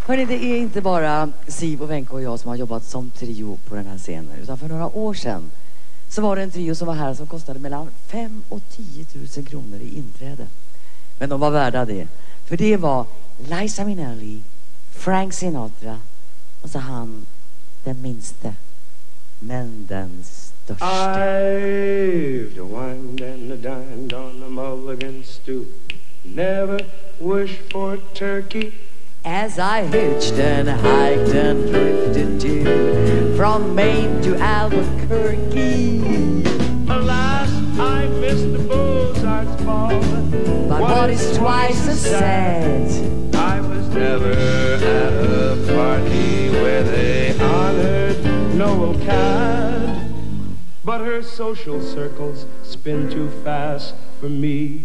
Hörrni, det är inte bara Siv och Wenche och jag som har jobbat som trio på den här scenen. Utan för några år sedan så var det en trio som var här som kostade mellan 5 och 10 000 kronor i inträde. Men de var värda det. För det var Liza Minnelli, Frank Sinatra och så han, den minste, men den största. I've wined and dined on a mulligan stew. Never wished for turkey. As I hitched and hiked and drifted to from Maine to Albuquerque. Alas, I missed the Beaux-Arts ball. But what is twice as sad? I was never at a party where they honored Noel Cad. But her social circles spin too fast for me.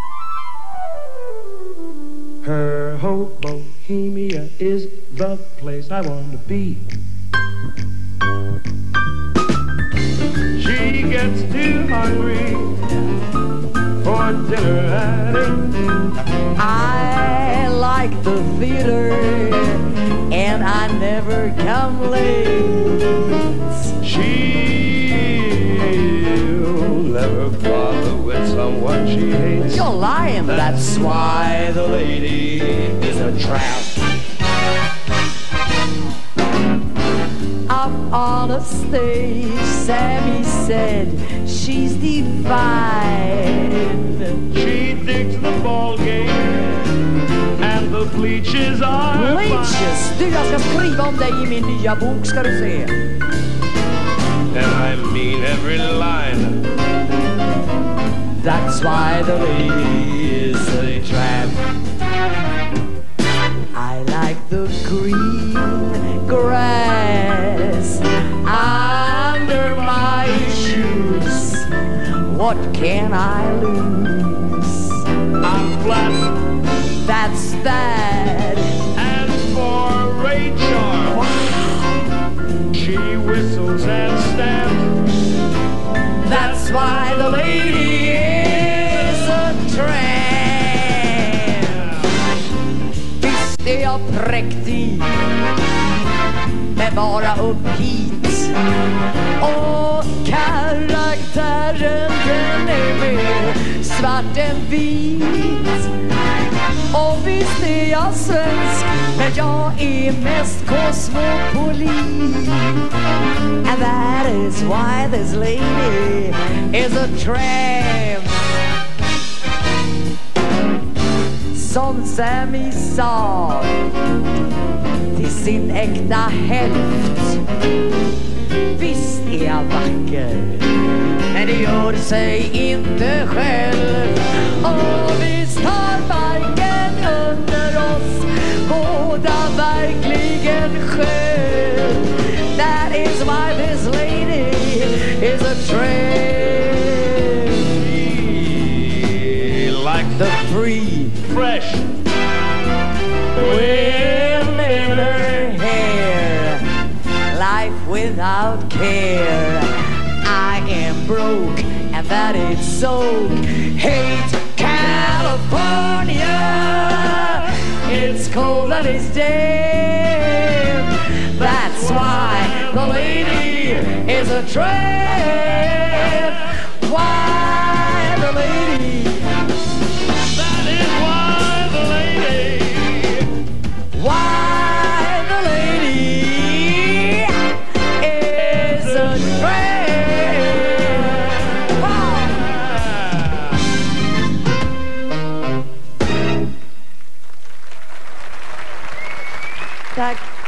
Her Hobohemia is the place I want to be. She gets too hungry for dinner at 8. I like the theater and I never come late. She'll never bother with someone she hates. You're lying, that's why the lady is a tramp. Up on a stage, Sammy said she's divine. She digs the ball game and the bleachers are Bleachers? Du, jag ska skriva om dig i min nya bok, ska du se. And I mean every line. That's why the lady is a tramp. I like the green grass under my shoes. What can I lose? I'm flat. That's that. And for Rachel, she whistles and stamps. That's why the lady is a tramp. Visst är jag präktig, men bara upp hit. Och karaktären den är mer svart än vit. Och visst är jag svensk, men jag är mest kosmopolit. And that is why this lady is a tramp. Som Sammy sa till sin äkta hälft. Visst är jag vacker, men det gör sig inte själv. Och visst har marken under oss båda verkligen själv. That is why this lady is a tramp. Like The free, fresh wind in her hair, life without care. I am broke, and that is so. Hate California, it's cold and it's damp. That's why the lady is a tramp. Why the lady? That is why the lady. Why the lady is a tramp. Wow. Tack.